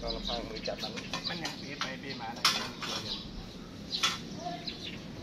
เราลำพังมือจับมันยังปีไปปีมาอะไรตัวเดียว